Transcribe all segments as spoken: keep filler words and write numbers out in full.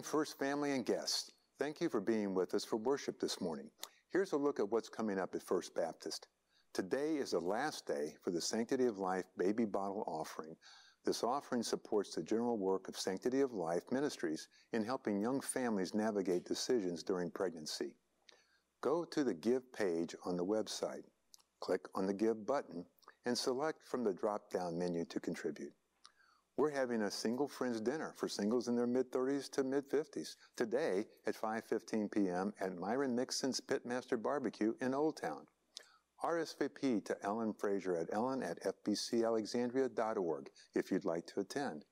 morning, First Family and guests. Thank you for being with us for worship this morning. Here's a look at what's coming up at First Baptist. Today is the last day for the Sanctity of Life Baby Bottle Offering. This offering supports the general work of Sanctity of Life Ministries in helping young families navigate decisions during pregnancy. Go to the Give page on the website, click on the Give button, and select from the drop-down menu to contribute. We're having a Single Friends Dinner for singles in their mid-thirties to mid-fifties today at five fifteen p m at Myron Mixon's Pitmaster Barbecue in Old Town. R S V P to Ellen Fraser at ellen at f b c alexandria dot org if you'd like to attend.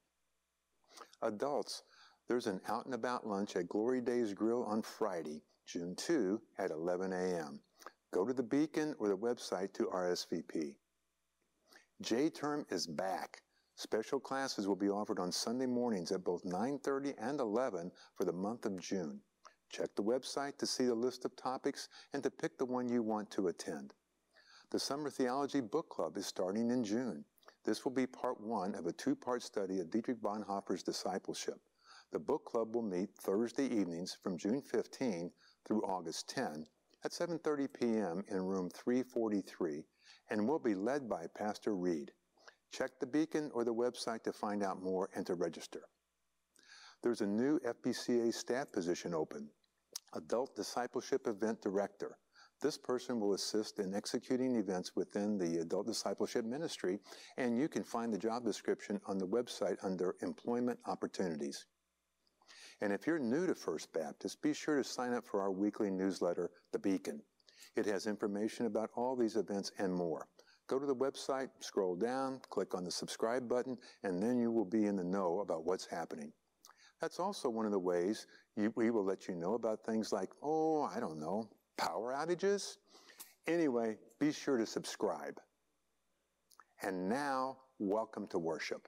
Adults, there's an out-and-about lunch at Glory Days Grill on Friday, June second at eleven a m Go to the Beacon or the website to R S V P. J-Term is back. Special classes will be offered on Sunday mornings at both nine thirty and eleven for the month of June. Check the website to see the list of topics and to pick the one you want to attend. The Summer Theology Book Club is starting in June. This will be part one of a two-part study of Dietrich Bonhoeffer's discipleship. The book club will meet Thursday evenings from June fifteenth through August tenth at seven thirty p m in room three forty-three and will be led by Pastor Reed. Check the Beacon or the website to find out more and to register. There's a new F B C A staff position open, Adult Discipleship Event Director. This person will assist in executing events within the Adult Discipleship Ministry, and you can find the job description on the website under Employment Opportunities. And if you're new to First Baptist, be sure to sign up for our weekly newsletter, The Beacon. It has information about all these events and more. Go to the website, scroll down, click on the subscribe button, and then you will be in the know about what's happening. That's also one of the ways you, we will let you know about things like, oh, I don't know, power outages? Anyway, be sure to subscribe. And now, welcome to worship.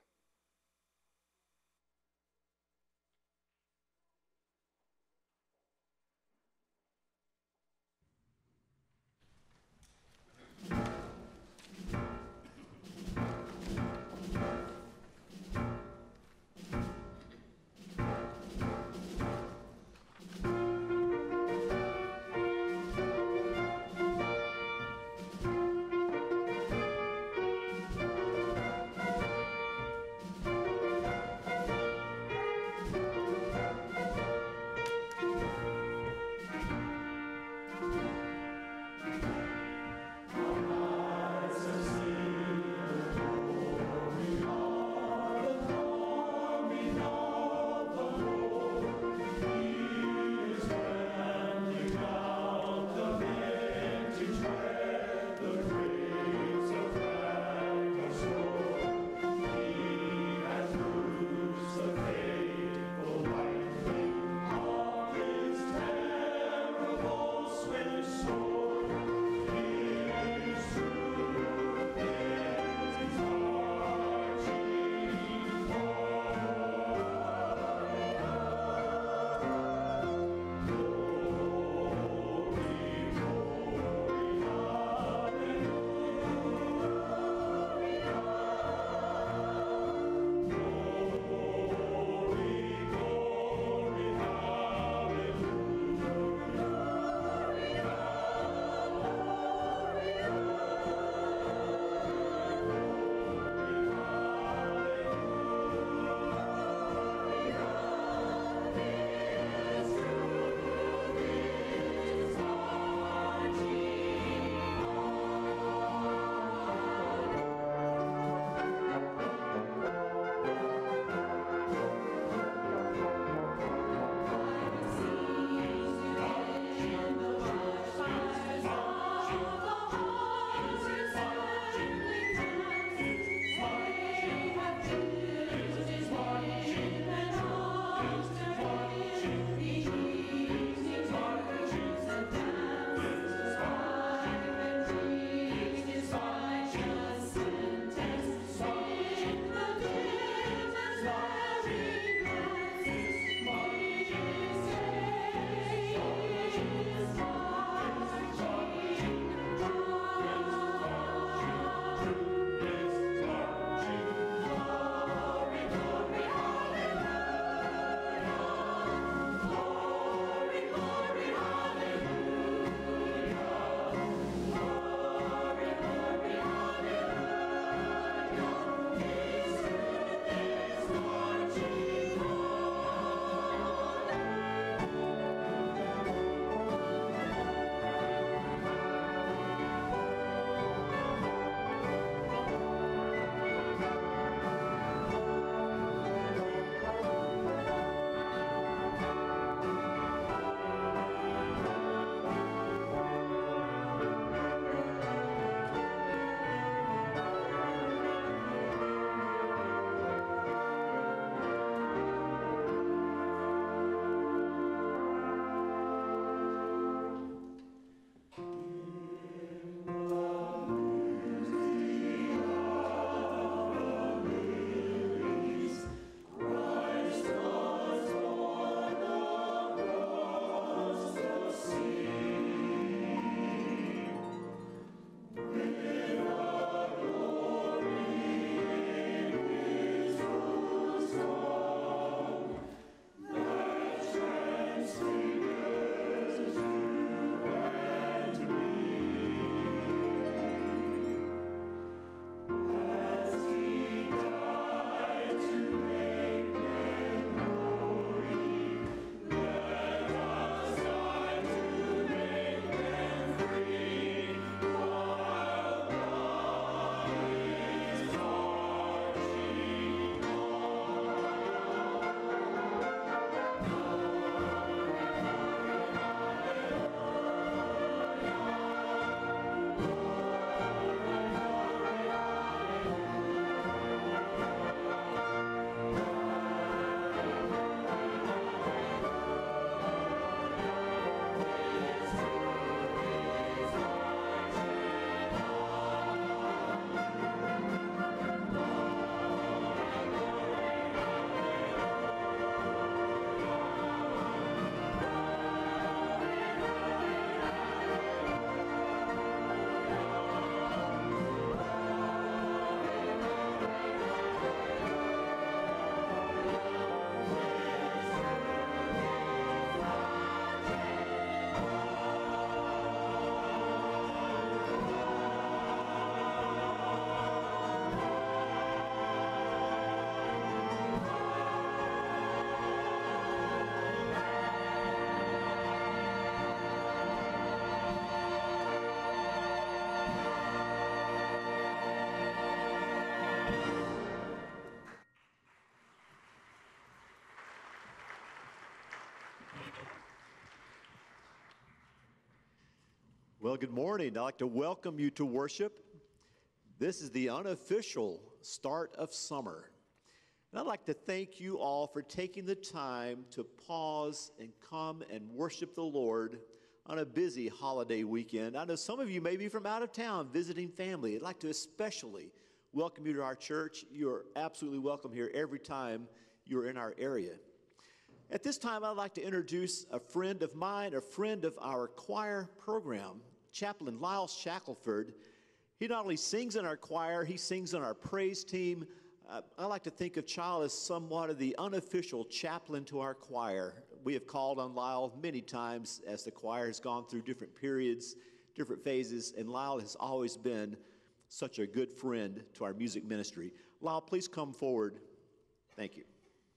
Well, good morning. I'd like to welcome you to worship. This is the unofficial start of summer. And I'd like to thank you all for taking the time to pause and come and worship the Lord on a busy holiday weekend. I know some of you may be from out of town visiting family. I'd like to especially welcome you to our church. You're absolutely welcome here every time you're in our area. At this time, I'd like to introduce a friend of mine, a friend of our choir program, Chaplain Lyle Shackelford. He not only sings in our choir, he sings on our praise team. Uh, I like to think of Lyle as somewhat of the unofficial chaplain to our choir. We have called on Lyle many times as the choir has gone through different periods, different phases, and Lyle has always been such a good friend to our music ministry. Lyle, please come forward. Thank you.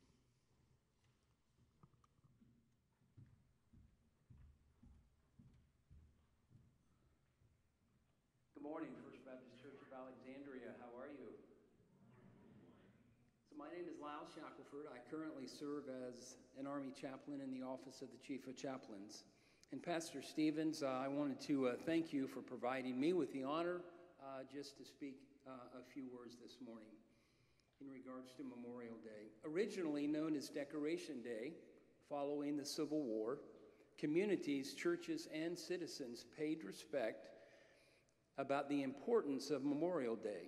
Good morning, First Baptist Church of Alexandria. How are you? So my name is Lyle Shackelford. I currently serve as an Army chaplain in the office of the Chief of Chaplains. And Pastor Stevens, uh, I wanted to uh, thank you for providing me with the honor uh, just to speak uh, a few words this morning in regards to Memorial Day. Originally known as Decoration Day, following the Civil War, communities, churches, and citizens paid respect about the importance of Memorial Day.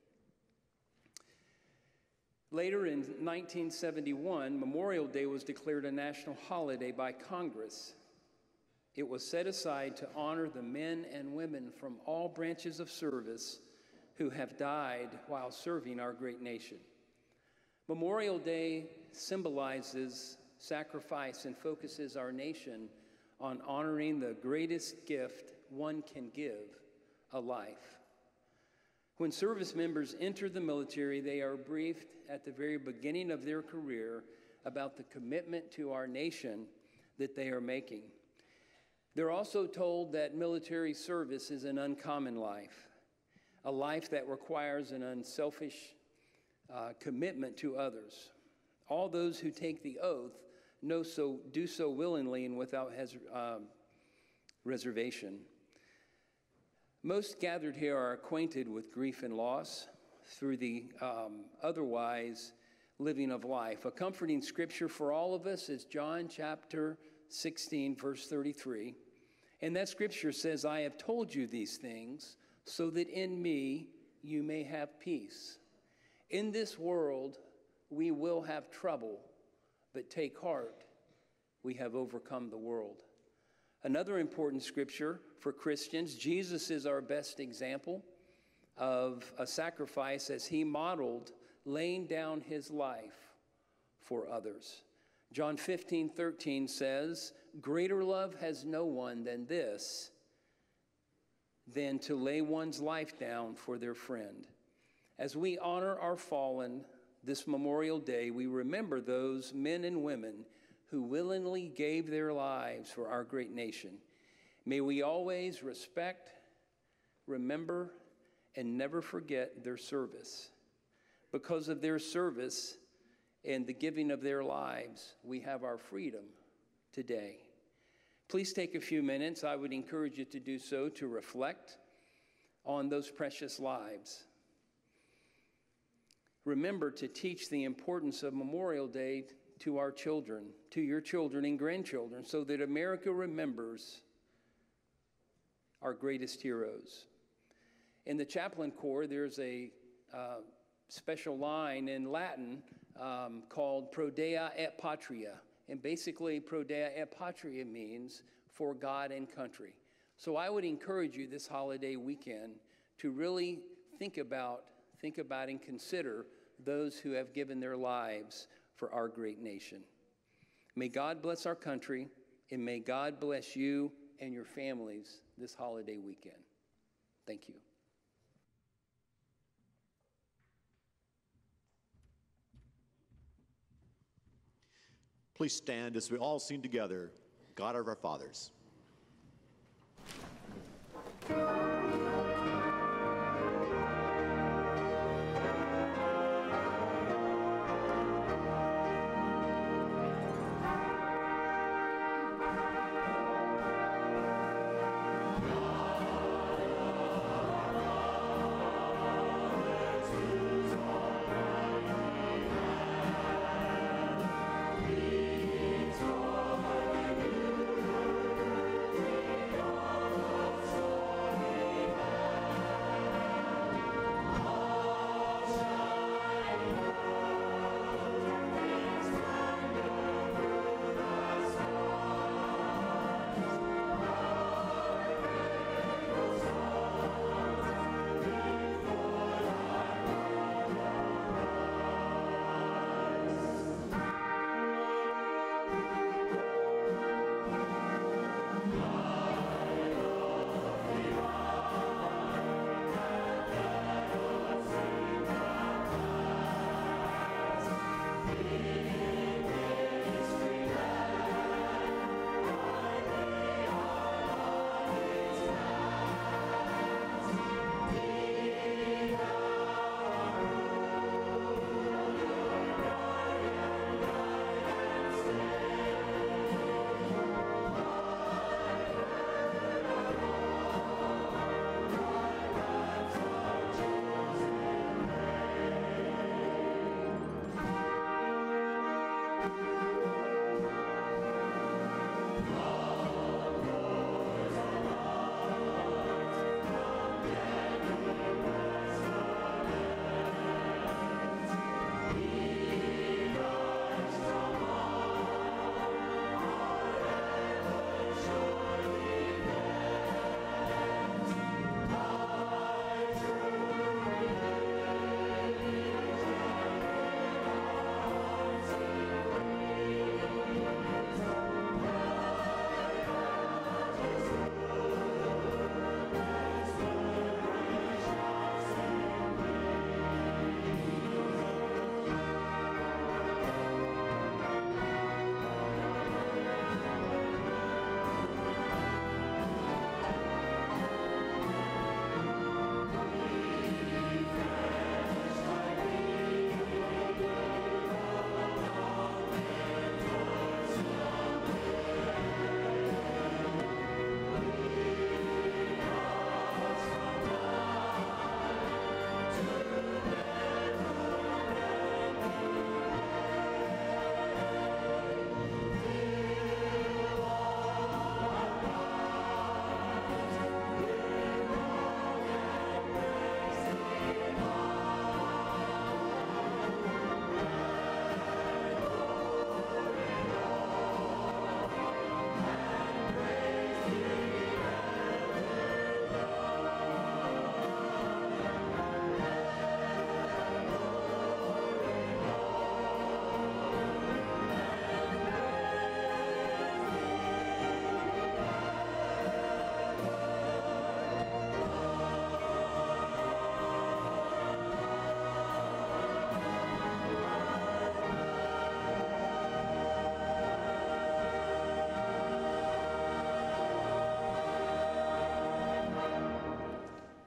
Later in nineteen seventy-one, Memorial Day was declared a national holiday by Congress. It was set aside to honor the men and women from all branches of service who have died while serving our great nation. Memorial Day symbolizes sacrifice and focuses our nation on honoring the greatest gift one can give, a life. When service members enter the military, they are briefed at the very beginning of their career about the commitment to our nation that they are making. They're also told that military service is an uncommon life, a life that requires an unselfish uh, commitment to others. All those who take the oath know so, do so willingly and without hes- uh, reservation. Most gathered here are acquainted with grief and loss through the um, otherwise living of life. A comforting scripture for all of us is John chapter sixteen, verse thirty-three. And that scripture says, "I have told you these things so that in me you may have peace. In this world we will have trouble, but take heart, we have overcome the world." Another important scripture for Christians, Jesus is our best example of a sacrifice as he modeled laying down his life for others. John fifteen thirteen says, "Greater love has no one than this, than to lay one's life down for their friend." As we honor our fallen this Memorial Day, we remember those men and women who willingly gave their lives for our great nation. May we always respect, remember, and never forget their service. Because of their service and the giving of their lives, we have our freedom today. Please take a few minutes. I would encourage you to do so, to reflect on those precious lives. Remember to teach the importance of Memorial Day to our children, to your children and grandchildren, so that America remembers our greatest heroes. In the chaplain corps, there's a uh, special line in Latin um, called Pro Dei et Patria. And basically, Pro Dei et Patria means for God and country. So I would encourage you this holiday weekend to really think about, think about and consider those who have given their lives for our great nation. May God bless our country, and may God bless you and your families this holiday weekend. Thank you. Please stand as we all sing together, God of our Fathers. God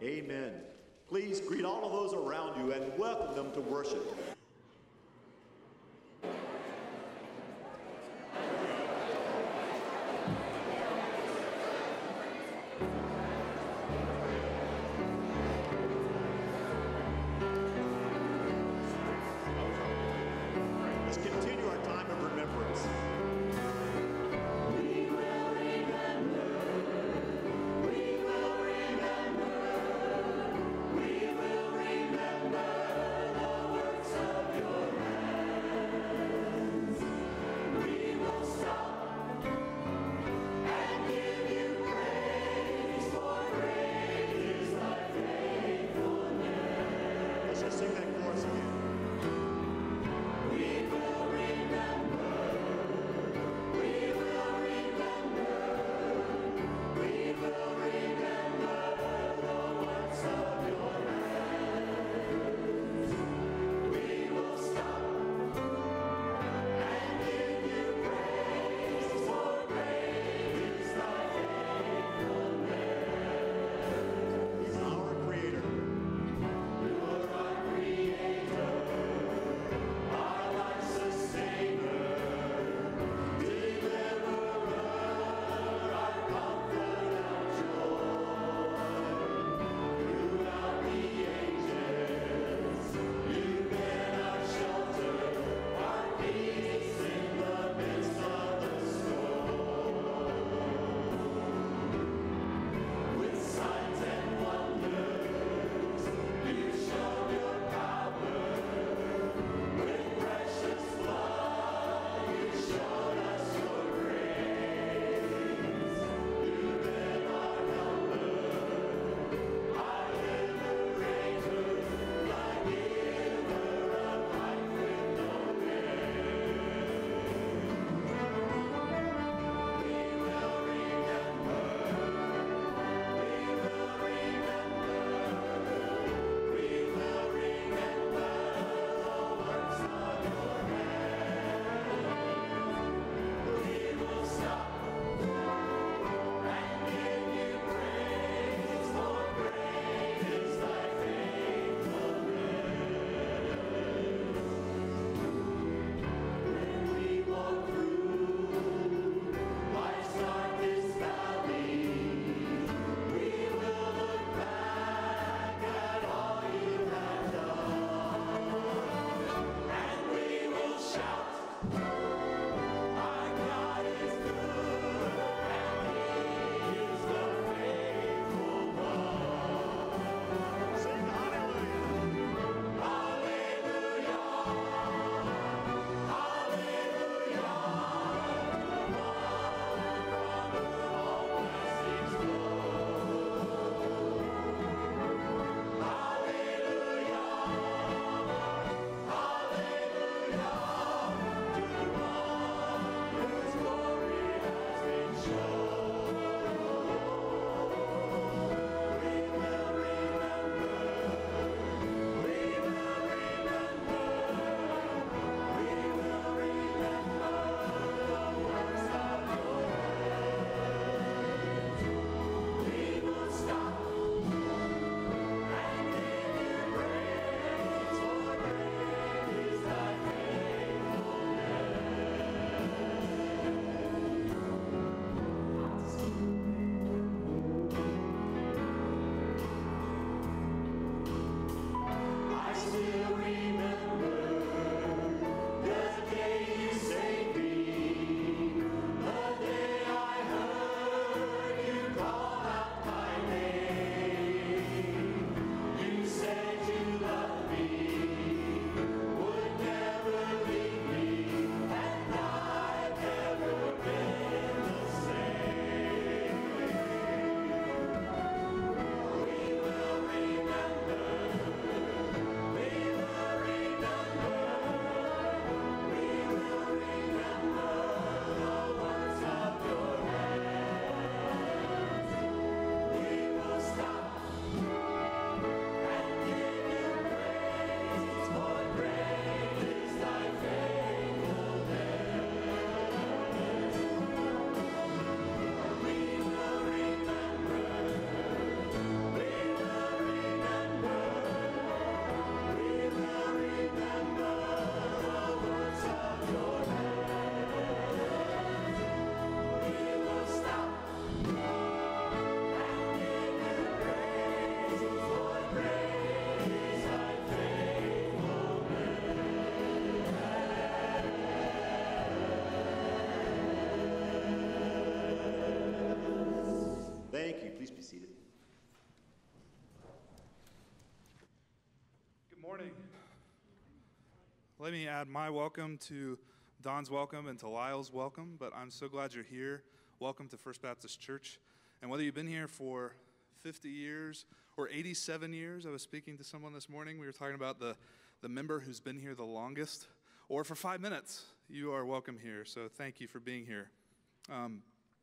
Amen. Please greet all of those around you and welcome them to worship. Let's continue our time of remembrance. We will remember the works of morning. Let me add my welcome to Don's welcome and to Lyle's welcome, but I'm so glad you're here. Welcome to First Baptist Church. And whether you've been here for fifty years or eighty-seven years, I was speaking to someone this morning, we were talking about the, the member who's been here the longest, or for five minutes, you are welcome here. So thank you for being here. Um,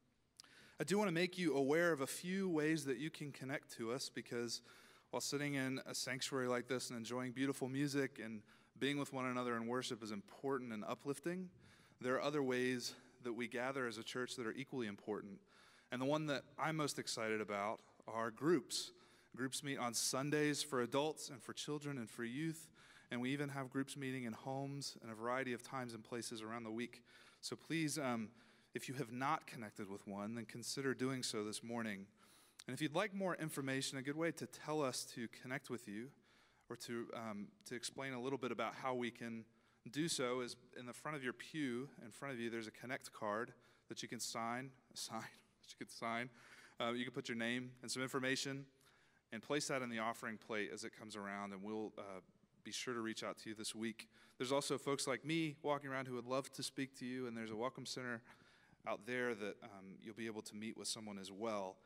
I do want to make you aware of a few ways that you can connect to us, because while sitting in a sanctuary like this and enjoying beautiful music and being with one another in worship is important and uplifting, there are other ways that we gather as a church that are equally important. And the one that I'm most excited about are groups. Groups meet on Sundays for adults and for children and for youth, and we even have groups meeting in homes and a variety of times and places around the week. So please, um, if you have not connected with one, then consider doing so this morning. And if you'd like more information, a good way to tell us to connect with you or to um, to explain a little bit about how we can do so is in the front of your pew, in front of you, there's a Connect card that you can sign, sign, that you can sign. Uh, you can put your name and some information and place that in the offering plate as it comes around, and we'll uh, be sure to reach out to you this week. There's also folks like me walking around who would love to speak to you, and there's a welcome center out there that um, you'll be able to meet with someone as well.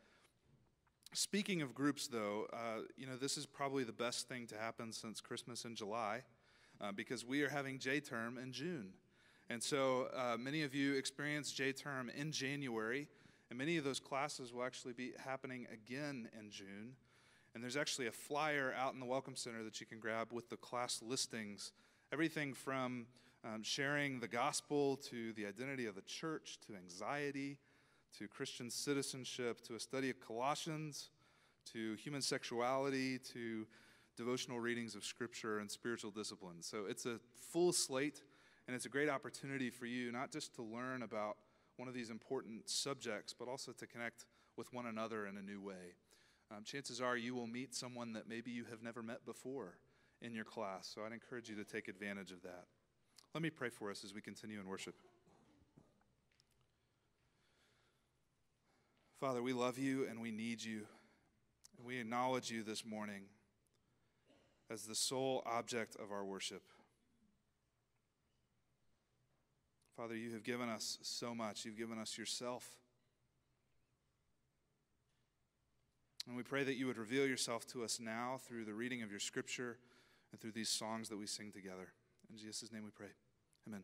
Speaking of groups, though, uh, you know, this is probably the best thing to happen since Christmas in July, uh, because we are having J-term in June. And so uh, many of you experience J-term in January, and many of those classes will actually be happening again in June. And there's actually a flyer out in the Welcome Center that you can grab with the class listings, everything from um, sharing the gospel to the identity of the church to anxiety, to Christian citizenship, to a study of Colossians, to human sexuality, to devotional readings of Scripture and spiritual disciplines. So it's a full slate, and it's a great opportunity for you not just to learn about one of these important subjects, but also to connect with one another in a new way. Um, chances are you will meet someone that maybe you have never met before in your class, so I'd encourage you to take advantage of that. Let me pray for us as we continue in worship. Father, we love you and we need you, and we acknowledge you this morning as the sole object of our worship. Father, you have given us so much. You've given us yourself. And we pray that you would reveal yourself to us now through the reading of your Scripture and through these songs that we sing together. In Jesus' name we pray. Amen.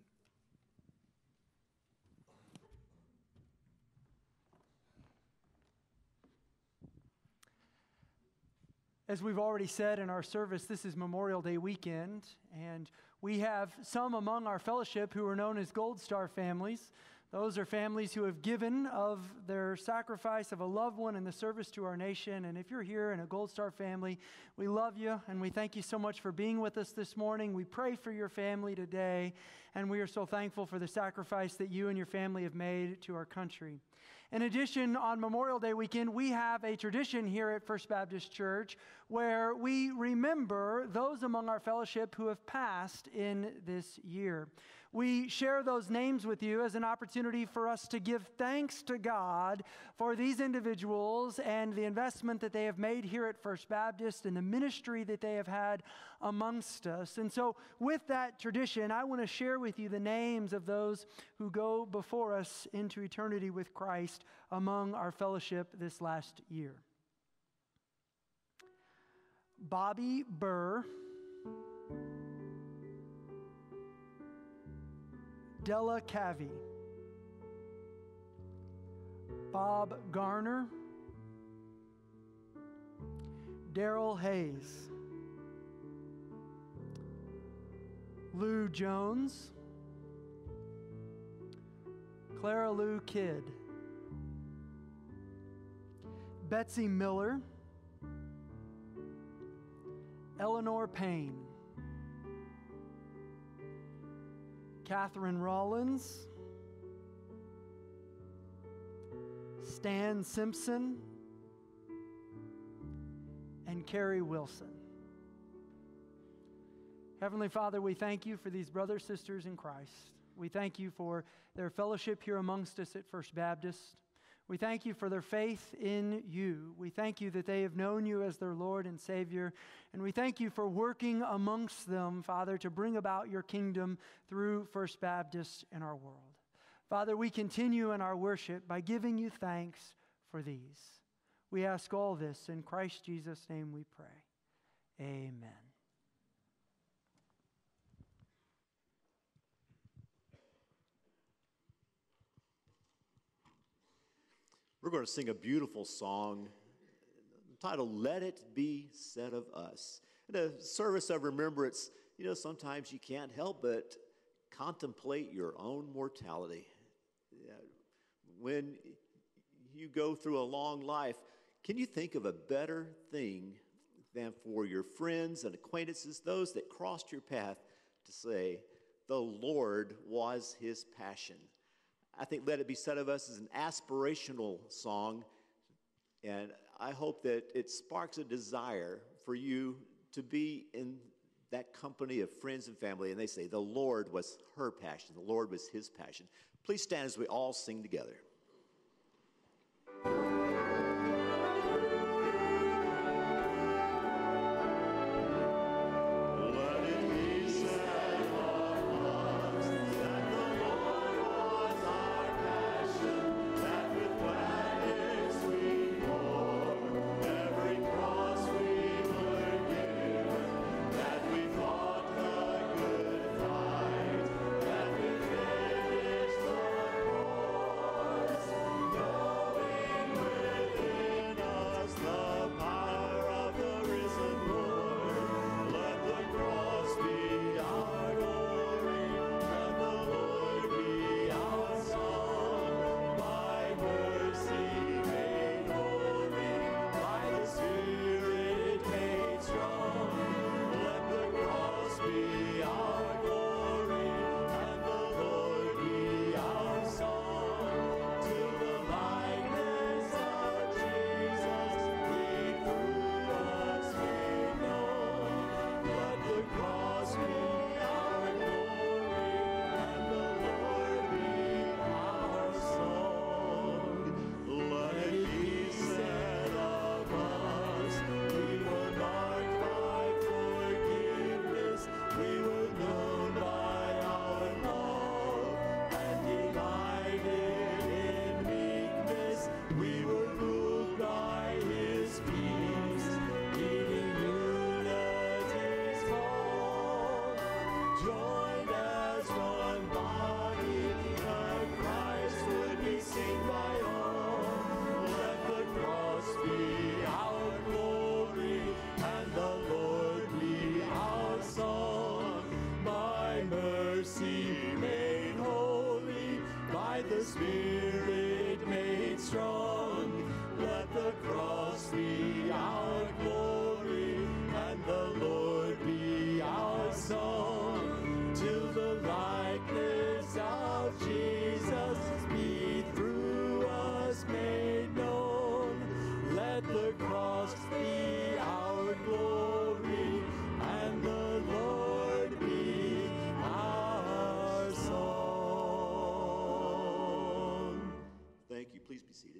As we've already said in our service, this is Memorial Day weekend, and we have some among our fellowship who are known as Gold Star families. Those are families who have given of their sacrifice of a loved one in the service to our nation. And if you're here in a Gold Star family, we love you, and we thank you so much for being with us this morning. We pray for your family today, and we are so thankful for the sacrifice that you and your family have made to our country. In addition, on Memorial Day weekend, we have a tradition here at First Baptist Church where we remember those among our fellowship who have passed in this year. We share those names with you as an opportunity for us to give thanks to God for these individuals and the investment that they have made here at First Baptist and the ministry that they have had amongst us. And so with that tradition, I want to share with you the names of those who go before us into eternity with Christ among our fellowship this last year. Bobby Burr, Della Cavi, Bob Garner, Daryl Hayes, Lou Jones, Clara Lou Kidd, Betsy Miller, Eleanor Payne, Catherine Rollins, Stan Simpson, and Carrie Wilson. Heavenly Father, we thank you for these brothers, sisters in Christ. We thank you for their fellowship here amongst us at First Baptist. We thank you for their faith in you. We thank you that they have known you as their Lord and Savior. And we thank you for working amongst them, Father, to bring about your kingdom through First Baptist in our world. Father, we continue in our worship by giving you thanks for these. We ask all this in Christ Jesus' name we pray. Amen. We're going to sing a beautiful song entitled, Let It Be Said of Us. In a service of remembrance, you know, sometimes you can't help but contemplate your own mortality. When you go through a long life, can you think of a better thing than for your friends and acquaintances, those that crossed your path, to say, the Lord was his passion? I think Let It Be Said of Us is an aspirational song, and I hope that it sparks a desire for you to be in that company of friends and family, and they say, the Lord was her passion, the Lord was his passion. Please stand as we all sing together. Spirit made strong, let the cross be our glory, and the Lord be our song, till the likeness of Jesus be through us made known. Let the cross be our glory, and the Lord be our song. Thank you. Please be seated.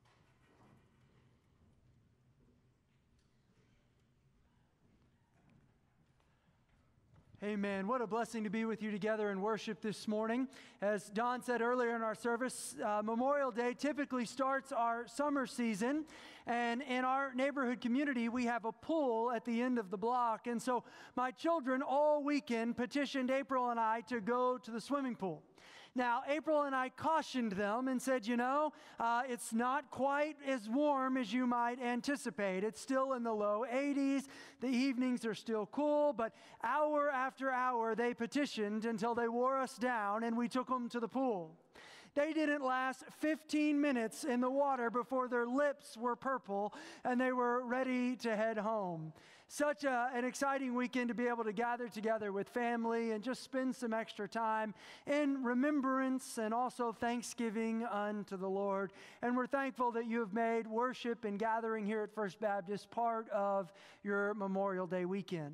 Amen. What a blessing to be with you together in worship this morning. As Don said earlier in our service, uh, Memorial Day typically starts our summer season. And in our neighborhood community, we have a pool at the end of the block. And so my children all weekend petitioned April and I to go to the swimming pool. Now, April and I cautioned them and said, you know, uh, it's not quite as warm as you might anticipate. It's still in the low eighties. The evenings are still cool, but hour after hour, they petitioned until they wore us down, and we took them to the pool. They didn't last fifteen minutes in the water before their lips were purple and they were ready to head home. Such a, an exciting weekend to be able to gather together with family and just spend some extra time in remembrance and also thanksgiving unto the Lord. And we're thankful that you have made worship and gathering here at First Baptist part of your Memorial Day weekend.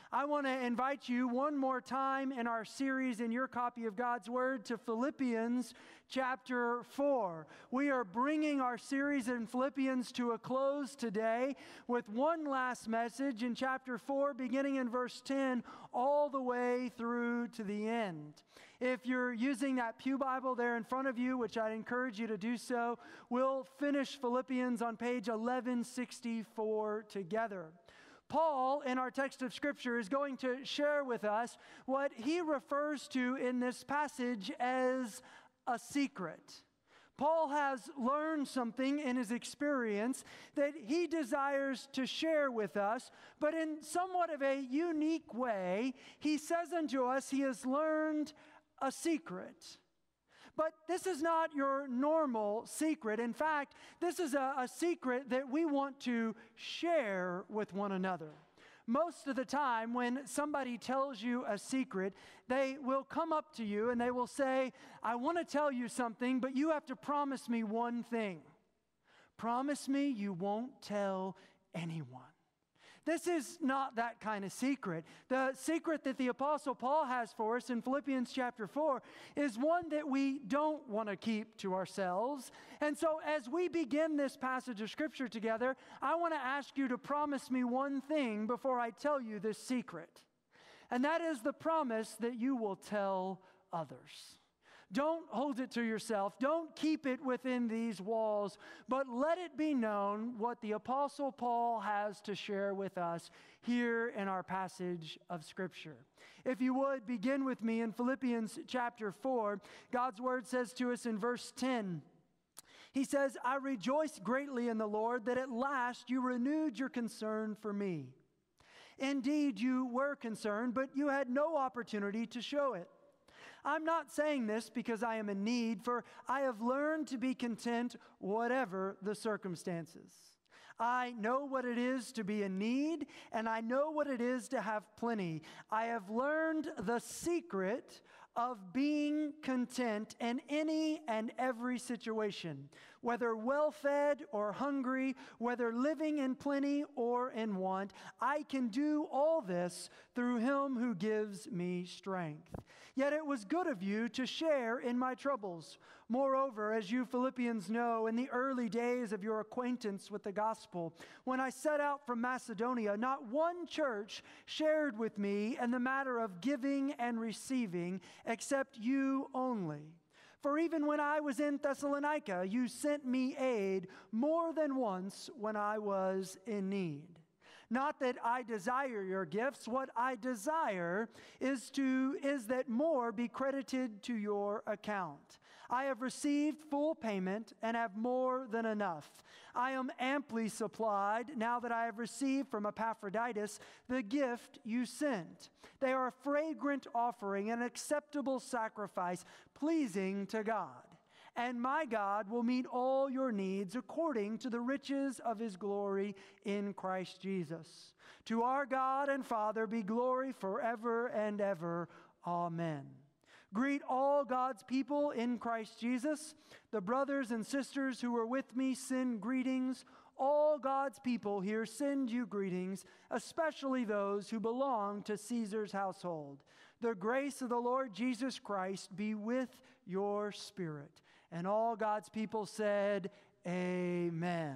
I want to invite you one more time in our series in your copy of God's Word to Philippians chapter four. We are bringing our series in Philippians to a close today with one last message in chapter four, beginning in verse ten, all the way through to the end. If you're using that pew Bible there in front of you, which I'd encourage you to do so, we'll finish Philippians on page eleven sixty-four together. Paul, in our text of Scripture, is going to share with us what he refers to in this passage as a secret. Paul has learned something in his experience that he desires to share with us, but in somewhat of a unique way. He says unto us he has learned a secret. But this is not your normal secret. In fact, this is a, a secret that we want to share with one another. Most of the time when somebody tells you a secret, they will come up to you and they will say, I want to tell you something, but you have to promise me one thing. Promise me you won't tell anyone. This is not that kind of secret. The secret that the Apostle Paul has for us in Philippians chapter four is one that we don't want to keep to ourselves. And so as we begin this passage of Scripture together, I want to ask you to promise me one thing before I tell you this secret. And that is the promise that you will tell others. Don't hold it to yourself. Don't keep it within these walls, but let it be known what the Apostle Paul has to share with us here in our passage of Scripture. If you would, begin with me in Philippians chapter four. God's Word says to us in verse ten, He says, I rejoice greatly in the Lord that at last you renewed your concern for me. Indeed, you were concerned, but you had no opportunity to show it. I'm not saying this because I am in need, for I have learned to be content whatever the circumstances. I know what it is to be in need, and I know what it is to have plenty. I have learned the secret of being content in any and every situation, whether well-fed or hungry, whether living in plenty or in want. I can do all this through Him who gives me strength. Yet it was good of you to share in my troubles. Moreover, as you Philippians know, in the early days of your acquaintance with the gospel, when I set out from Macedonia, not one church shared with me in the matter of giving and receiving, except you only. For even when I was in Thessalonica, you sent me aid more than once when I was in need. Not that I desire your gifts. What I desire is to is that more be credited to your account. I have received full payment and have more than enough. I am amply supplied now that I have received from Epaphroditus the gift you sent. They are a fragrant offering, an acceptable sacrifice, pleasing to God. And my God will meet all your needs according to the riches of His glory in Christ Jesus. To our God and Father be glory forever and ever. Amen. Greet all God's people in Christ Jesus. The brothers and sisters who are with me send greetings. All God's people here send you greetings, especially those who belong to Caesar's household. The grace of the Lord Jesus Christ be with your spirit. And all God's people said, Amen.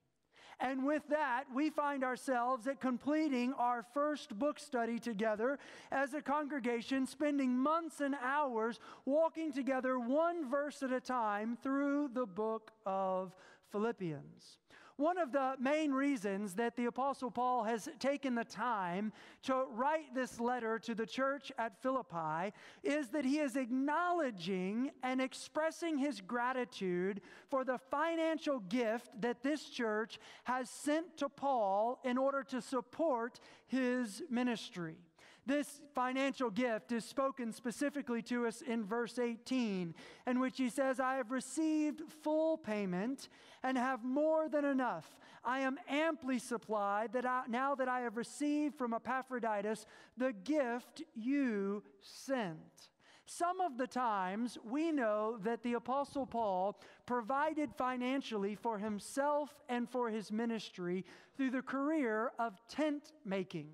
And with that, we find ourselves at completing our first book study together as a congregation, spending months and hours walking together one verse at a time through the book of Philippians. One of the main reasons that the Apostle Paul has taken the time to write this letter to the church at Philippi is that he is acknowledging and expressing his gratitude for the financial gift that this church has sent to Paul in order to support his ministry. This financial gift is spoken specifically to us in verse eighteen, in which he says, I have received full payment and have more than enough. I am amply supplied that I, now that I have received from Epaphroditus the gift you sent. Some of the times we know that the Apostle Paul provided financially for himself and for his ministry through the career of tent making.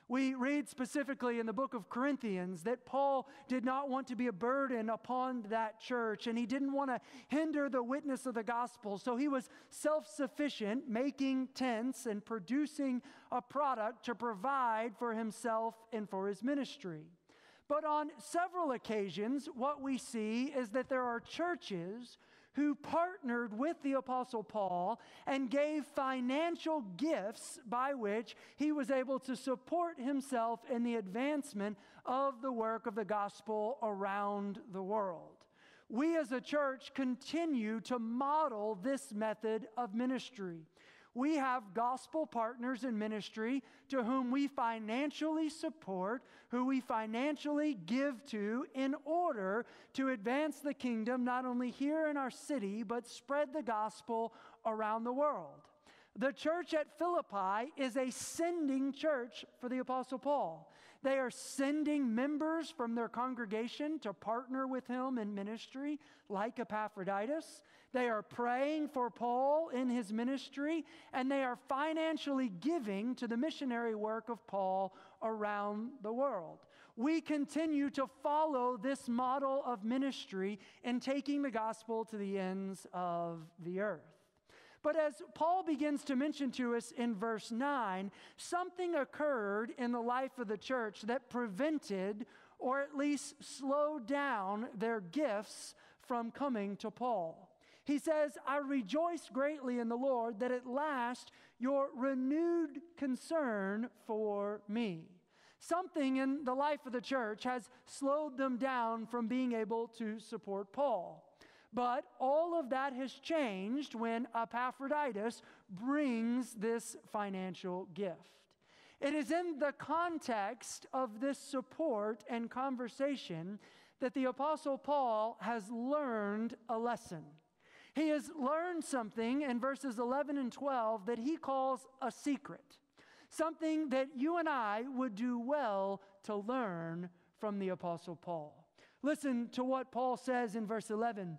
We read specifically in the book of Corinthians that Paul did not want to be a burden upon that church, and he didn't want to hinder the witness of the gospel. So he was self-sufficient, making tents and producing a product to provide for himself and for his ministry. But on several occasions, what we see is that there are churches who partnered with the Apostle Paul and gave financial gifts by which he was able to support himself in the advancement of the work of the gospel around the world. We as a church continue to model this method of ministry. We have gospel partners in ministry to whom we financially support, who we financially give to in order to advance the kingdom not only here in our city, but spread the gospel around the world. The church at Philippi is a sending church for the Apostle Paul. They are sending members from their congregation to partner with him in ministry, like Epaphroditus. They are praying for Paul in his ministry, and they are financially giving to the missionary work of Paul around the world. We continue to follow this model of ministry in taking the gospel to the ends of the earth. But as Paul begins to mention to us in verse nine, something occurred in the life of the church that prevented or at least slowed down their gifts from coming to Paul. He says, I rejoice greatly in the Lord that at last your renewed concern for me. Something in the life of the church has slowed them down from being able to support Paul. But all of that has changed when Epaphroditus brings this financial gift. It is in the context of this support and conversation that the Apostle Paul has learned a lesson. He has learned something in verses eleven and twelve that he calls a secret, something that you and I would do well to learn from the Apostle Paul. Listen to what Paul says in verse eleven.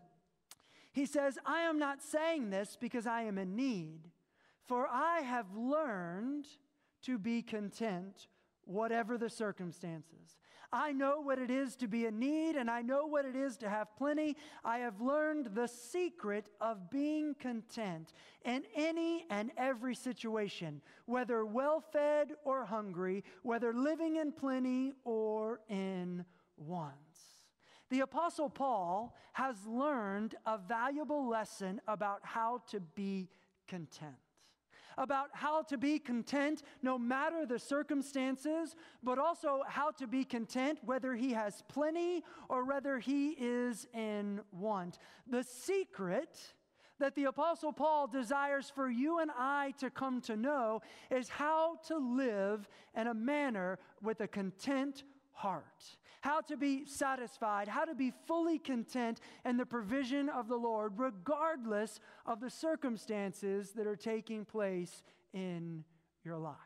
He says, I am not saying this because I am in need, for I have learned to be content, whatever the circumstances. I know what it is to be in need, and I know what it is to have plenty. I have learned the secret of being content in any and every situation, whether well-fed or hungry, whether living in plenty or in want. The Apostle Paul has learned a valuable lesson about how to be content. About how to be content no matter the circumstances, but also how to be content whether he has plenty or whether he is in want. The secret that the Apostle Paul desires for you and I to come to know is how to live in a manner with a content heart. How to be satisfied, how to be fully content in the provision of the Lord, regardless of the circumstances that are taking place in your life.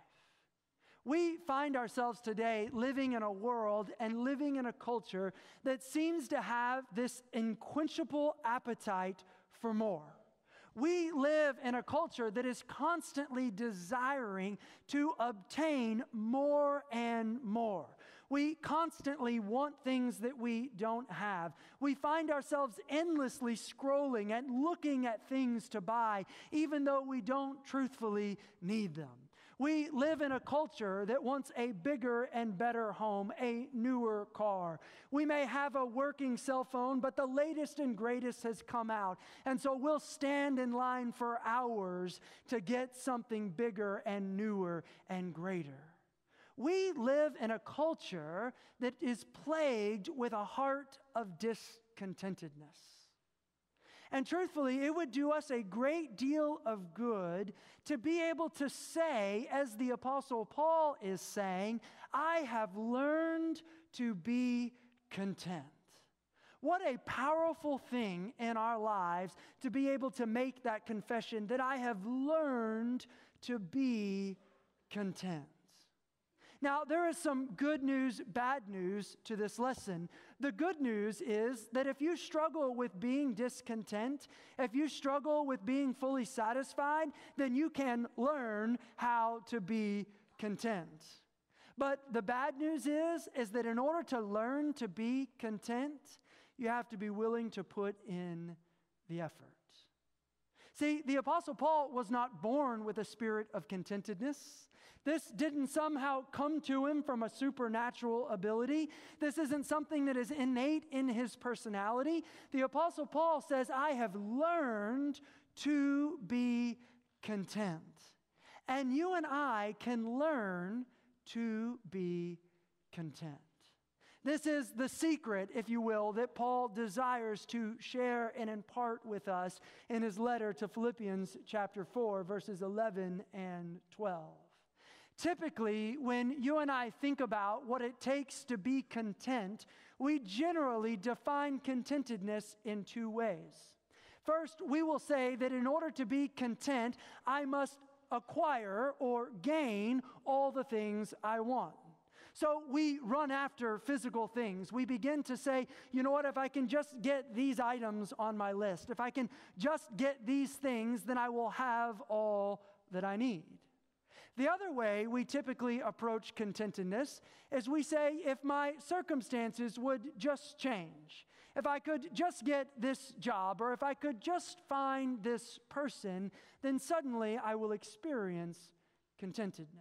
We find ourselves today living in a world and living in a culture that seems to have this unquenchable appetite for more. We live in a culture that is constantly desiring to obtain more and more. We constantly want things that we don't have. We find ourselves endlessly scrolling and looking at things to buy, even though we don't truthfully need them. We live in a culture that wants a bigger and better home, a newer car. We may have a working cell phone, but the latest and greatest has come out. And so we'll stand in line for hours to get something bigger and newer and greater. We live in a culture that is plagued with a heart of discontentedness. And truthfully, it would do us a great deal of good to be able to say, as the Apostle Paul is saying, I have learned to be content. What a powerful thing in our lives to be able to make that confession that I have learned to be content. Now, there is some good news, bad news to this lesson. The good news is that if you struggle with being discontent, if you struggle with being fully satisfied, then you can learn how to be content. But the bad news is, is that in order to learn to be content, you have to be willing to put in the effort. See, the Apostle Paul was not born with a spirit of contentedness. This didn't somehow come to him from a supernatural ability. This isn't something that is innate in his personality. The Apostle Paul says, I have learned to be content. And you and I can learn to be content. This is the secret, if you will, that Paul desires to share and impart with us in his letter to Philippians chapter four, verses eleven and twelve. Typically, when you and I think about what it takes to be content, we generally define contentedness in two ways. First, we will say that in order to be content, I must acquire or gain all the things I want. So we run after physical things. We begin to say, you know what, if I can just get these items on my list, if I can just get these things, then I will have all that I need. The other way we typically approach contentedness is we say, if my circumstances would just change, if I could just get this job, or if I could just find this person, then suddenly I will experience contentedness.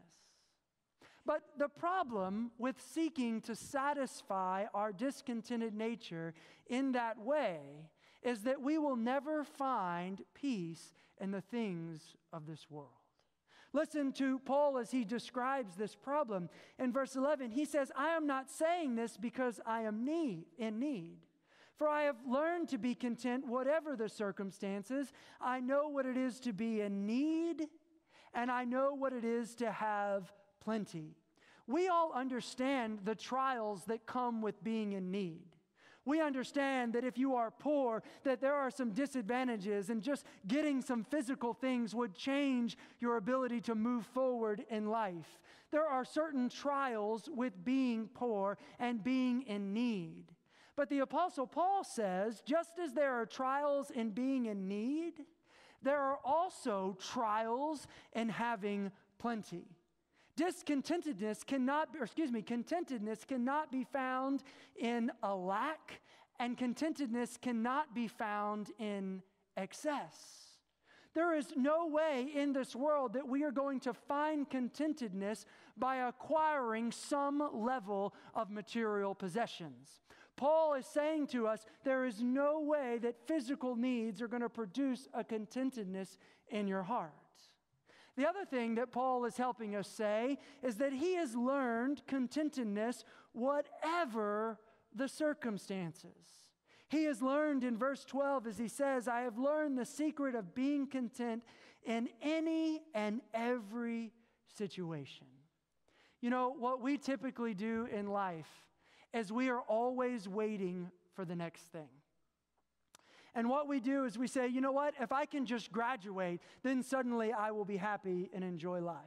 But the problem with seeking to satisfy our discontented nature in that way is that we will never find peace in the things of this world. Listen to Paul as he describes this problem. In verse eleven, he says, I am not saying this because I am need, in need. For I have learned to be content whatever the circumstances. I know what it is to be in need, and I know what it is to have plenty. We all understand the trials that come with being in need. We understand that if you are poor, that there are some disadvantages, and just getting some physical things would change your ability to move forward in life. There are certain trials with being poor and being in need. But the Apostle Paul says, just as there are trials in being in need, there are also trials in having plenty. Discontentedness cannot, or excuse me, contentedness cannot be found in a lack, and contentedness cannot be found in excess. There is no way in this world that we are going to find contentedness by acquiring some level of material possessions. Paul is saying to us, there is no way that physical needs are going to produce a contentedness in your heart. The other thing that Paul is helping us say is that he has learned contentedness whatever the circumstances. He has learned in verse twelve, as he says, I have learned the secret of being content in any and every situation. You know, what we typically do in life is we are always waiting for the next thing. And what we do is we say, you know what, if I can just graduate, then suddenly I will be happy and enjoy life.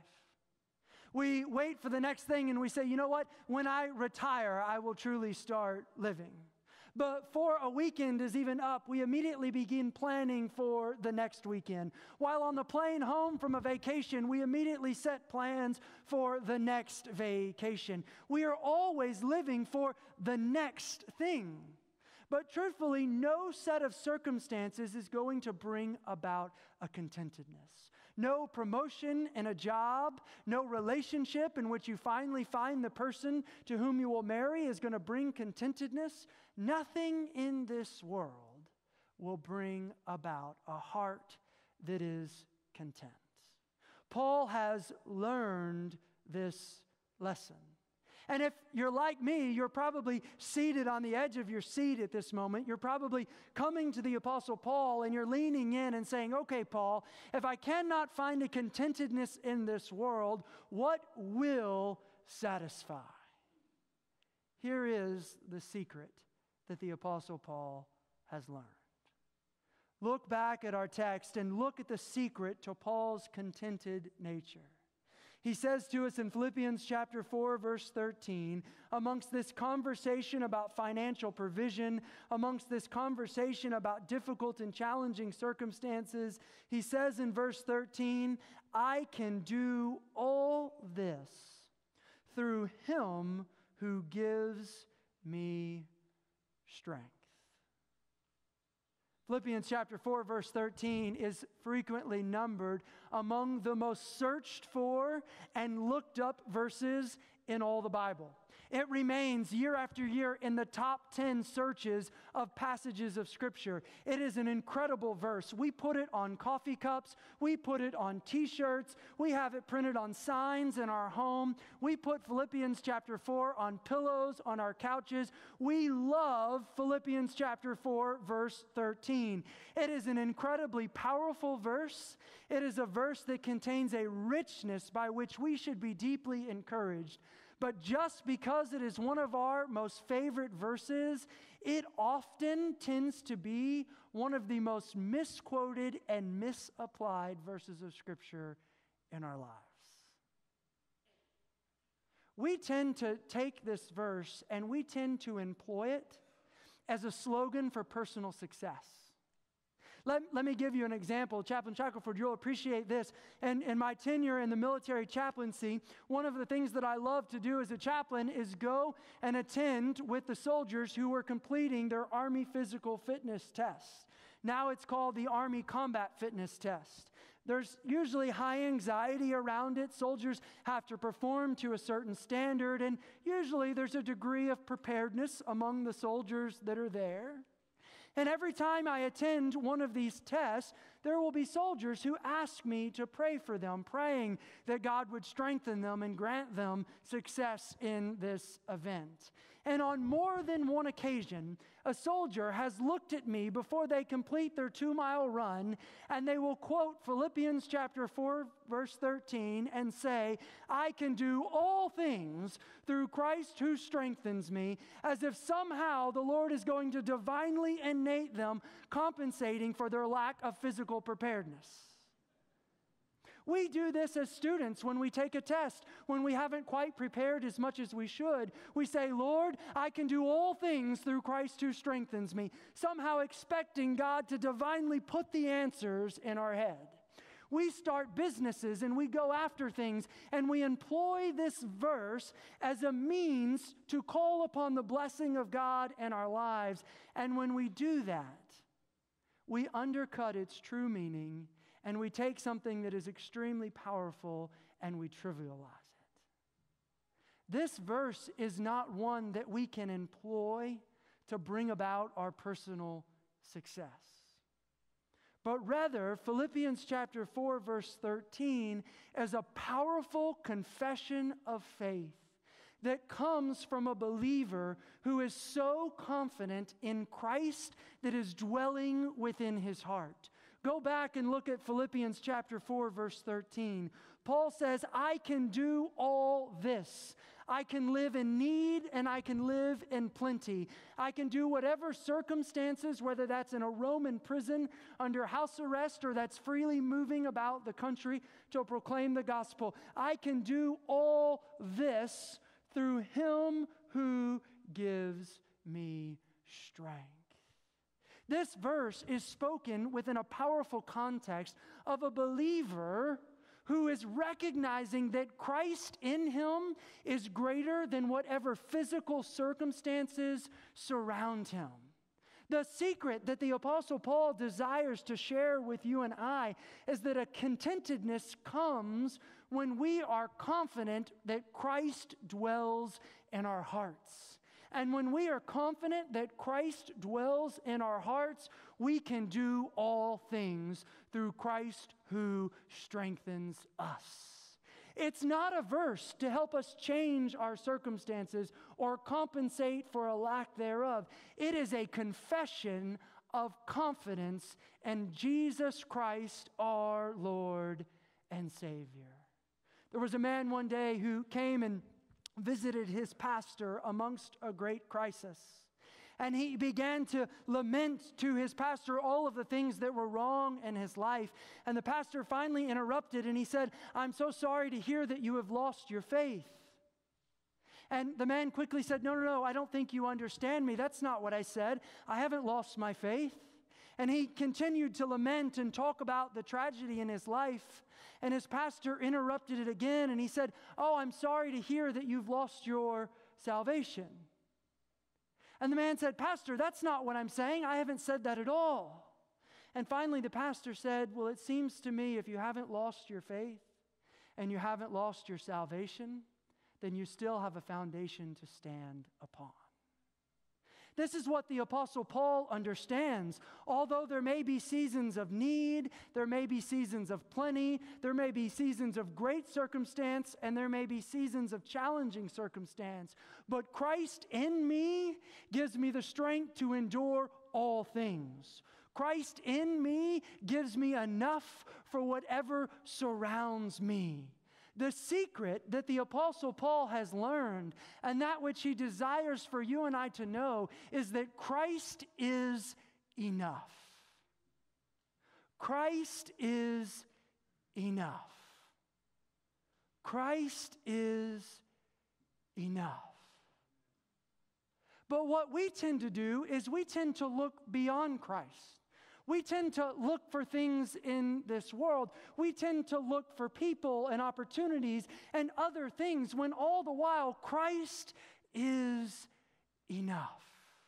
We wait for the next thing and we say, you know what, when I retire, I will truly start living. But before a weekend is even up, we immediately begin planning for the next weekend. While on the plane home from a vacation, we immediately set plans for the next vacation. We are always living for the next thing. But truthfully, no set of circumstances is going to bring about a contentedness. No promotion in a job, no relationship in which you finally find the person to whom you will marry is going to bring contentedness. Nothing in this world will bring about a heart that is content. Paul has learned this lesson. And if you're like me, you're probably seated on the edge of your seat at this moment. You're probably coming to the Apostle Paul and you're leaning in and saying, okay, Paul, if I cannot find a contentedness in this world, what will satisfy? Here is the secret that the Apostle Paul has learned. Look back at our text and look at the secret to Paul's contented nature. He says to us in Philippians chapter four, verse thirteen, amongst this conversation about financial provision, amongst this conversation about difficult and challenging circumstances, he says in verse thirteen, I can do all this through Him who gives me strength. Philippians chapter four, verse thirteen is frequently numbered among the most searched for and looked up verses in all the Bible. It remains year after year in the top ten searches of passages of Scripture. It is an incredible verse. We put it on coffee cups. We put it on t-shirts. We have it printed on signs in our home. We put Philippians chapter four on pillows on our couches. We love Philippians chapter four, verse thirteen. It is an incredibly powerful verse. It is a verse that contains a richness by which we should be deeply encouraged. But just because it is one of our most favorite verses, it often tends to be one of the most misquoted and misapplied verses of Scripture in our lives. We tend to take this verse and we tend to employ it as a slogan for personal success. Let, let me give you an example. Chaplain Shackelford, you'll appreciate this. And in my tenure in the military chaplaincy, one of the things that I love to do as a chaplain is go and attend with the soldiers who were completing their Army physical fitness tests. Now it's called the Army Combat Fitness Test. There's usually high anxiety around it. Soldiers have to perform to a certain standard, and usually there's a degree of preparedness among the soldiers that are there. And every time I attend one of these tests, there will be soldiers who ask me to pray for them, praying that God would strengthen them and grant them success in this event. And on more than one occasion, a soldier has looked at me before they complete their two-mile run, and they will quote Philippians chapter four, verse thirteen, and say, "I can do all things through Christ who strengthens me," as if somehow the Lord is going to divinely innate them, compensating for their lack of physical preparedness. We do this as students when we take a test, when we haven't quite prepared as much as we should. We say, "Lord, I can do all things through Christ who strengthens me," somehow expecting God to divinely put the answers in our head. We start businesses and we go after things, and we employ this verse as a means to call upon the blessing of God in our lives. And when we do that, we undercut its true meaning, and we take something that is extremely powerful and we trivialize it. This verse is not one that we can employ to bring about our personal success. But rather, Philippians chapter four, verse thirteen is a powerful confession of faith that comes from a believer who is so confident in Christ that is dwelling within his heart. Go back and look at Philippians chapter four, verse thirteen. Paul says, "I can do all this. I can live in need and I can live in plenty. I can do whatever circumstances, whether that's in a Roman prison under house arrest or that's freely moving about the country to proclaim the gospel. I can do all this through Him who gives me strength." This verse is spoken within a powerful context of a believer who is recognizing that Christ in him is greater than whatever physical circumstances surround him. The secret that the Apostle Paul desires to share with you and I is that a contentedness comes when we are confident that Christ dwells in our hearts. And when we are confident that Christ dwells in our hearts, we can do all things through Christ who strengthens us. It's not a verse to help us change our circumstances or compensate for a lack thereof. It is a confession of confidence in Jesus Christ, our Lord and Savior. There was a man one day who came and visited his pastor amongst a great crisis. And he began to lament to his pastor all of the things that were wrong in his life. And the pastor finally interrupted and he said, "I'm so sorry to hear that you have lost your faith." And the man quickly said, "No, no, no, I don't think you understand me. That's not what I said. I haven't lost my faith." And he continued to lament and talk about the tragedy in his life. And his pastor interrupted it again, and he said, "Oh, I'm sorry to hear that you've lost your salvation." And the man said, "Pastor, that's not what I'm saying. I haven't said that at all." And finally the pastor said, "Well, it seems to me if you haven't lost your faith and you haven't lost your salvation, then you still have a foundation to stand upon." This is what the Apostle Paul understands. Although there may be seasons of need, there may be seasons of plenty, there may be seasons of great circumstance, and there may be seasons of challenging circumstance, but Christ in me gives me the strength to endure all things. Christ in me gives me enough for whatever surrounds me. The secret that the Apostle Paul has learned, and that which he desires for you and I to know, is that Christ is enough. Christ is enough. Christ is enough. But what we tend to do is we tend to look beyond Christ. We tend to look for things in this world. We tend to look for people and opportunities and other things when all the while Christ is enough.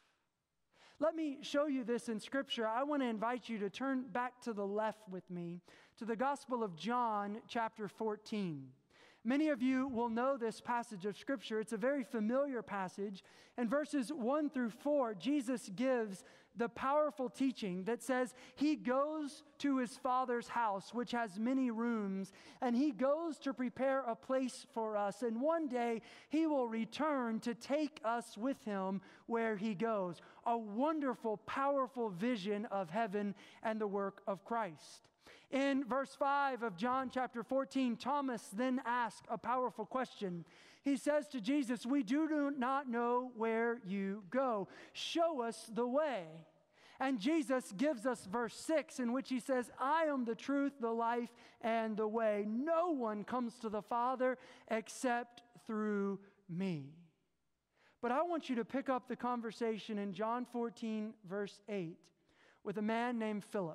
Let me show you this in Scripture. I want to invite you to turn back to the left with me to the Gospel of John, chapter fourteen. Many of you will know this passage of Scripture. It's a very familiar passage. In verses one through four, Jesus gives the powerful teaching that says he goes to his Father's house, which has many rooms, and he goes to prepare a place for us. And one day he will return to take us with him where he goes. A wonderful, powerful vision of heaven and the work of Christ. In verse five of John chapter fourteen, Thomas then asks a powerful question. He says to Jesus, "We do not know where you go. Show us the way." And Jesus gives us verse six, in which he says, "I am the truth, the life, and the way. No one comes to the Father except through me." But I want you to pick up the conversation in John fourteen, verse eight, with a man named Philip.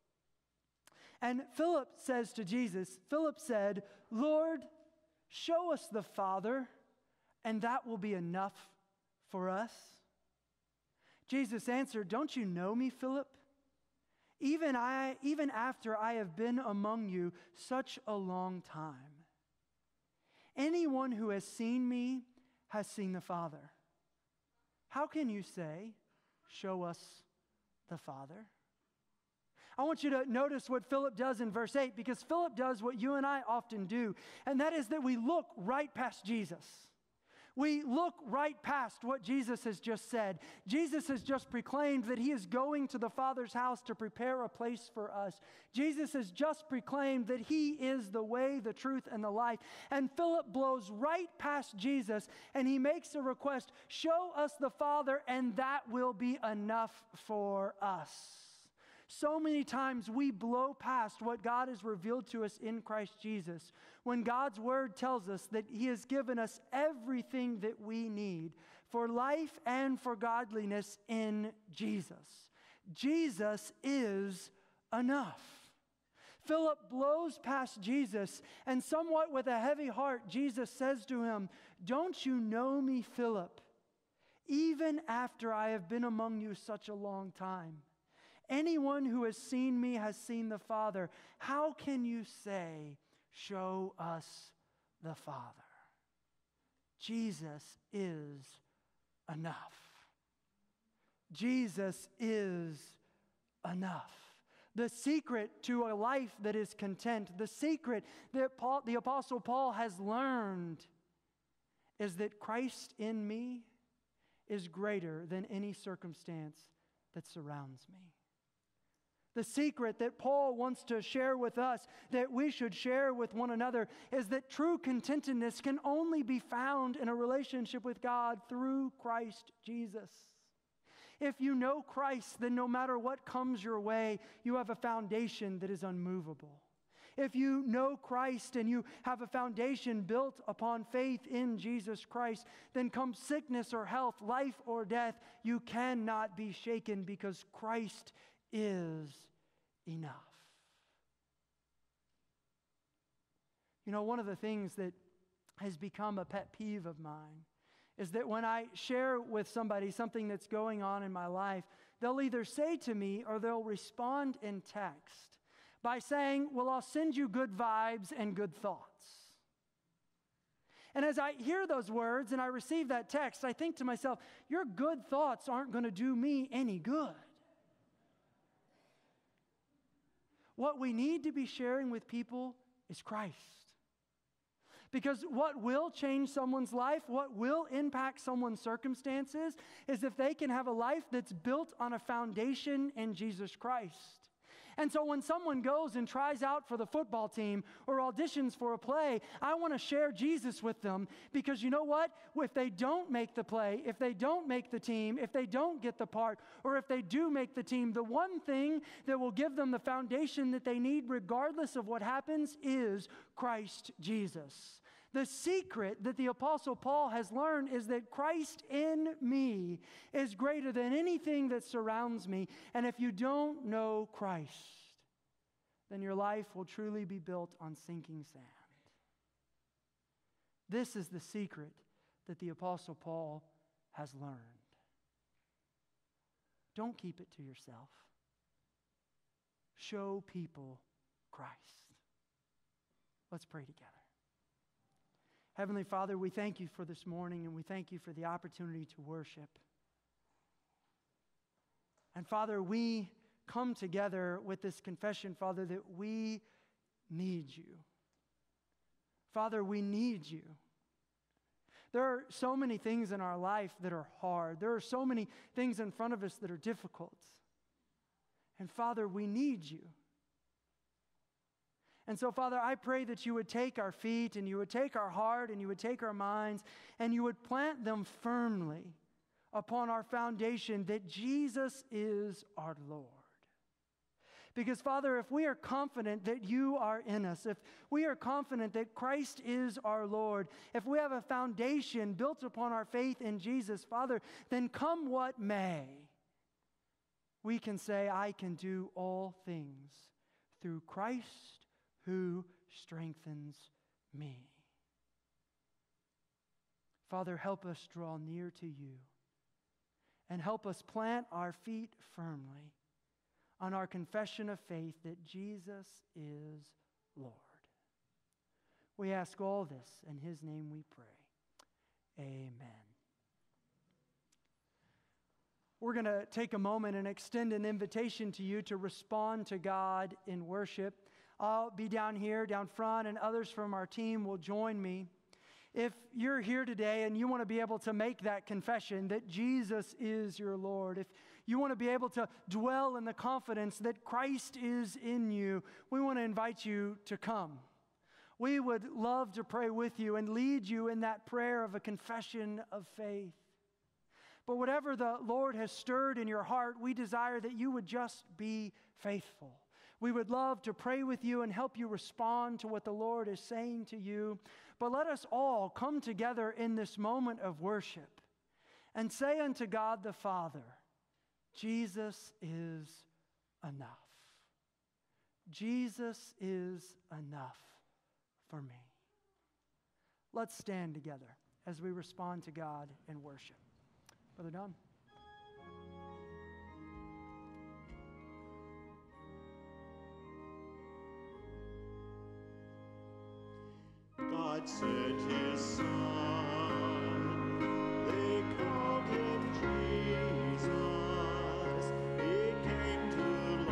And Philip says to Jesus, Philip said, "Lord, show us the Father, and that will be enough for us." Jesus answered, "Don't you know me, Philip? Even I, even after I have been among you such a long time. Anyone who has seen me has seen the Father. How can you say, 'Show us the Father'?" I want you to notice what Philip does in verse eight, because Philip does what you and I often do, and that is that we look right past Jesus. We look right past what Jesus has just said. Jesus has just proclaimed that he is going to the Father's house to prepare a place for us. Jesus has just proclaimed that he is the way, the truth, and the life. And Philip blows right past Jesus, and he makes a request, "Show us the Father, and that will be enough for us." So many times we blow past what God has revealed to us in Christ Jesus, when God's word tells us that he has given us everything that we need for life and for godliness in Jesus. Jesus is enough. Philip blows past Jesus, and somewhat with a heavy heart, Jesus says to him, "Don't you know me, Philip, even after I have been among you such a long time? Anyone who has seen me has seen the Father. How can you say, 'Show us the Father'?" Jesus is enough. Jesus is enough. The secret to a life that is content, the secret that Paul, the Apostle Paul has learned, is that Christ in me is greater than any circumstance that surrounds me. The secret that Paul wants to share with us, that we should share with one another, is that true contentedness can only be found in a relationship with God through Christ Jesus. If you know Christ, then no matter what comes your way, you have a foundation that is unmovable. If you know Christ and you have a foundation built upon faith in Jesus Christ, then come sickness or health, life or death, you cannot be shaken because Christ is enough. You know, one of the things that has become a pet peeve of mine is that when I share with somebody something that's going on in my life, they'll either say to me or they'll respond in text by saying, well, I'll send you good vibes and good thoughts. And as I hear those words and I receive that text, I think to myself, your good thoughts aren't going to do me any good. What we need to be sharing with people is Christ. Because what will change someone's life, what will impact someone's circumstances, is if they can have a life that's built on a foundation in Jesus Christ. And so when someone goes and tries out for the football team or auditions for a play, I want to share Jesus with them, because you know what? If they don't make the play, if they don't make the team, if they don't get the part, or if they do make the team, the one thing that will give them the foundation that they need regardless of what happens is Christ Jesus. The secret that the Apostle Paul has learned is that Christ in me is greater than anything that surrounds me. And if you don't know Christ, then your life will truly be built on sinking sand. This is the secret that the Apostle Paul has learned. Don't keep it to yourself. Show people Christ. Let's pray together. Heavenly Father, we thank you for this morning, and we thank you for the opportunity to worship. And Father, we come together with this confession, Father, that we need you. Father, we need you. There are so many things in our life that are hard. There are so many things in front of us that are difficult. And Father, we need you. And so, Father, I pray that you would take our feet and you would take our heart and you would take our minds and you would plant them firmly upon our foundation that Jesus is our Lord. Because, Father, if we are confident that you are in us, if we are confident that Christ is our Lord, if we have a foundation built upon our faith in Jesus, Father, then come what may, we can say, I can do all things through Christ who strengthens me. Father, help us draw near to you and help us plant our feet firmly on our confession of faith that Jesus is Lord. We ask all this in his name we pray. Amen. We're going to take a moment and extend an invitation to you to respond to God in worship. I'll be down here, down front, and others from our team will join me. If you're here today and you want to be able to make that confession that Jesus is your Lord, if you want to be able to dwell in the confidence that Christ is in you, we want to invite you to come. We would love to pray with you and lead you in that prayer of a confession of faith. But whatever the Lord has stirred in your heart, we desire that you would just be faithful. We would love to pray with you and help you respond to what the Lord is saying to you. But let us all come together in this moment of worship and say unto God the Father, Jesus is enough. Jesus is enough for me. Let's stand together as we respond to God in worship. Brother Don. God sent his Son, they called him Jesus. He came to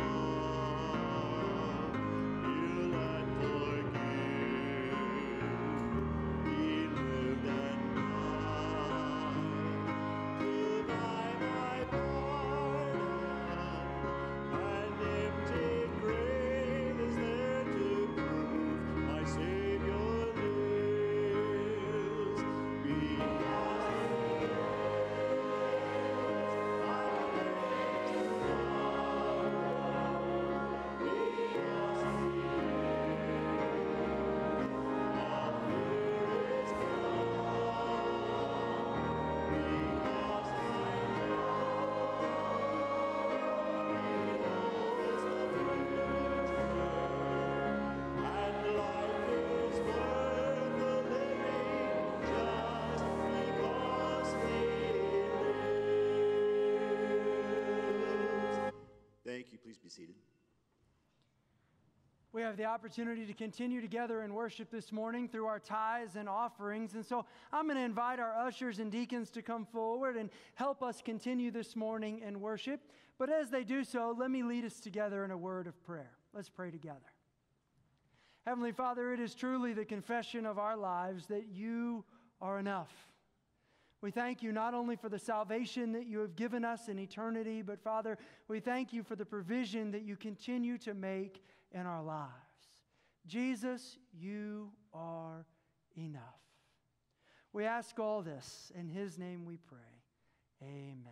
love, heal and forgive. He lived and died to buy my pardon. An empty grave is there to prove my Savior lives. be seated. We have the opportunity to continue together in worship this morning through our tithes and offerings. And so I'm going to invite our ushers and deacons to come forward and help us continue this morning in worship. But as they do so, let me lead us together in a word of prayer. Let's pray together. Heavenly Father, it is truly the confession of our lives that you are enough. We thank you not only for the salvation that you have given us in eternity, but Father, we thank you for the provision that you continue to make in our lives. Jesus, you are enough. We ask all this in his name we pray. Amen.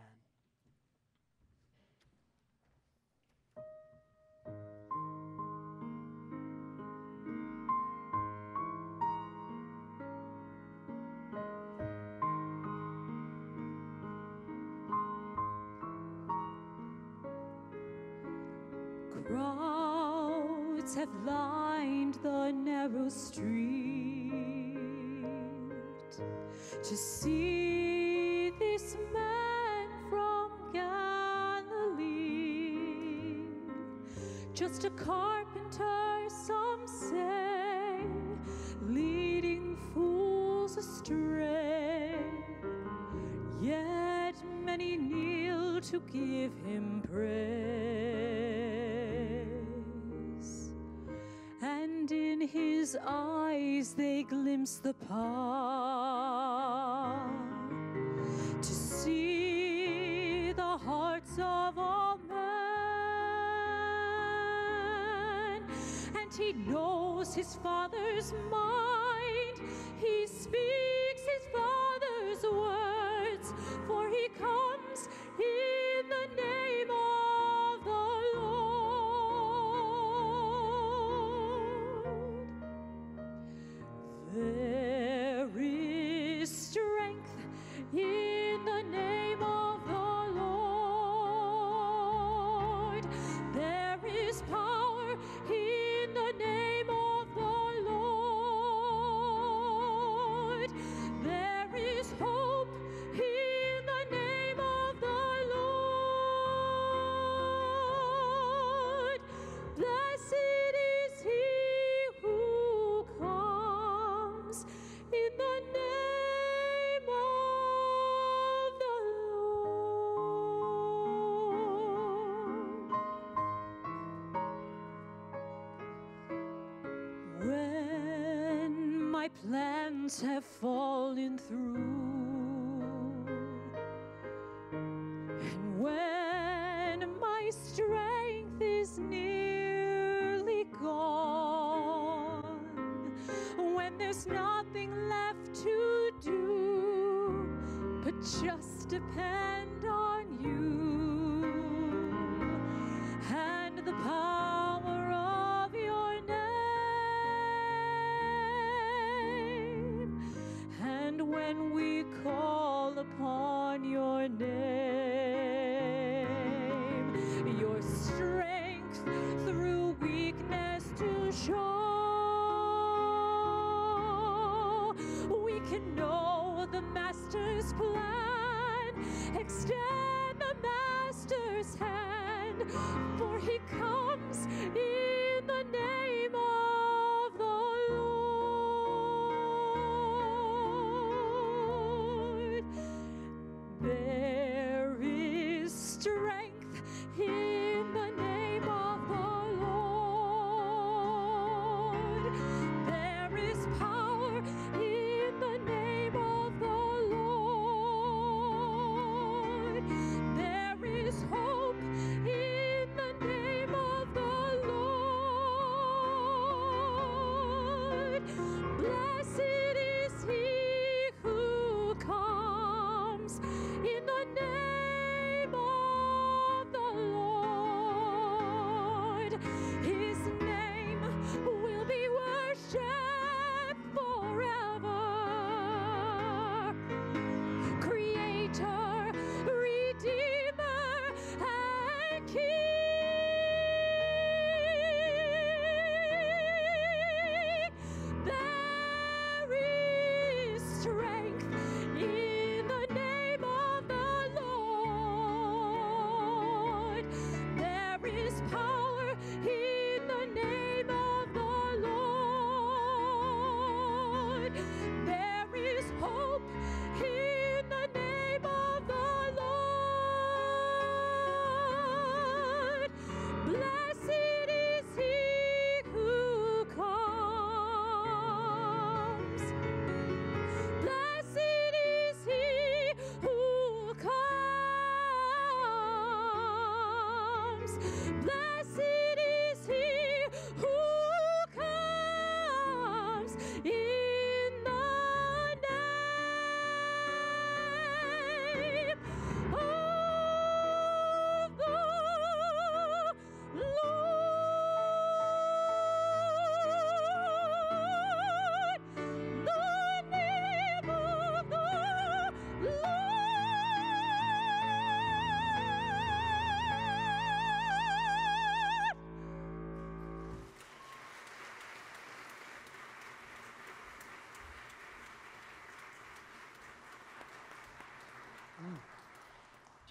Crowds have lined the narrow street to see this man from Galilee. Just a carpenter, some say, leading fools astray. Yet many kneel to give him praise, and in his eyes they glimpse the power to see the hearts of all men. And he knows his Father's mind, he speaks his Father's words, for he comes in the name of the Lord. There is strength in the name of the Lord. There is power in the name of the Lord. There is hope in the name of the Lord. Blessed is he who comes in the name of the Lord. When my plans have fallen through, and when my strength is nearly gone, when there's nothing left to do but just depend on you and the power of your name, and when we call upon your name, your strength through weakness to show, we can know the Master's plan, extend the Master's hand, for he comes in the name of the Lord. There is strength in the name of the Lord. There is power in the name of the Lord. There is hope in the name of the Lord.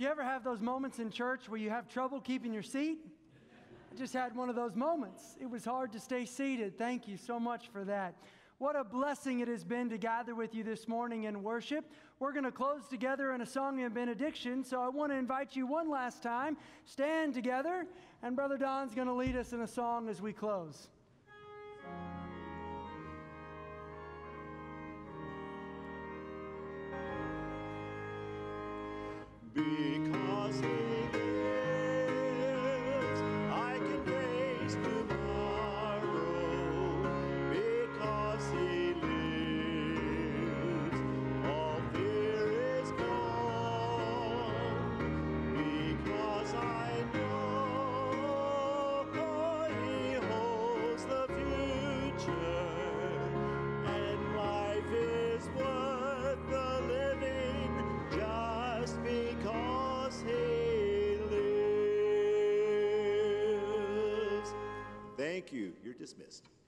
Do you ever have those moments in church where you have trouble keeping your seat? I just had one of those moments. It was hard to stay seated. Thank you so much for that. What a blessing it has been to gather with you this morning in worship. We're going to close together in a song of benediction, so I want to invite you one last time. Stand together, and Brother Don's going to lead us in a song as we close. Because he lives, I can face tomorrow. Because he lives, all fear is gone. Because I know he holds the future, and life is worth the living just because he lives. Thank you. You're dismissed.